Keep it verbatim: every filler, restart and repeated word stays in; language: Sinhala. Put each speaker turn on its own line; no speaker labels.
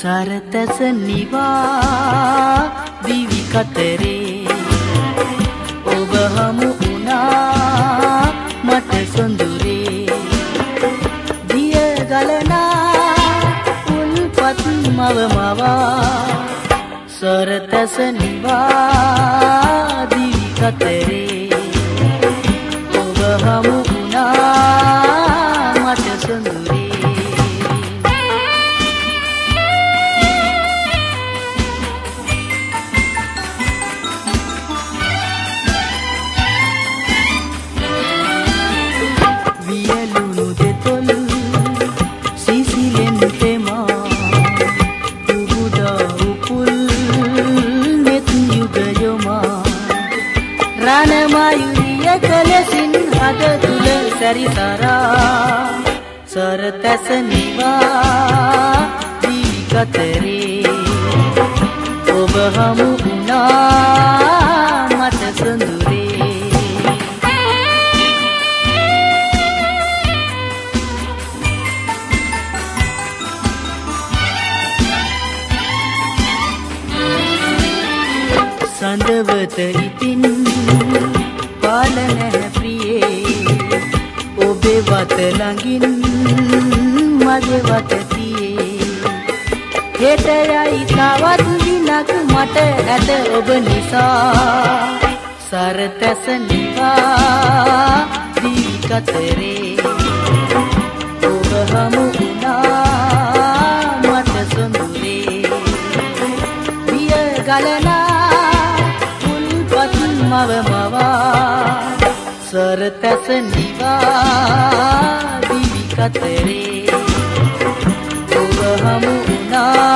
සරතැස නිවා දිවි කතරේ ඔබ හමු වුණා මට සොඳුරේ දිය ගලනා උල්පත් මව මවා සරතැස නිවා දිවි කතරේ ඔබ හමු වුණා මට සොඳුරේ කලසින් හද තුල සැරිසරා සරතැස නිවා දිවි කතරේ ඔබ හමු වුණා මට සොඳුරේ සඳවත ඉතින් පාලනැ ප්‍රියේ ඔබේ වත ළඟින් මගේ වත තියේ හෙට යයි තවත් දිනක් මට ඇත ඔබ නිසා සරතැස නිවා දිවි කතරේ ඔබ හමු වුණා මට සොඳුරේ දිය ගලනා උල්පත් මව මවා සරතැස නිවා දිවි කතරේ ඔබ හමු වුණා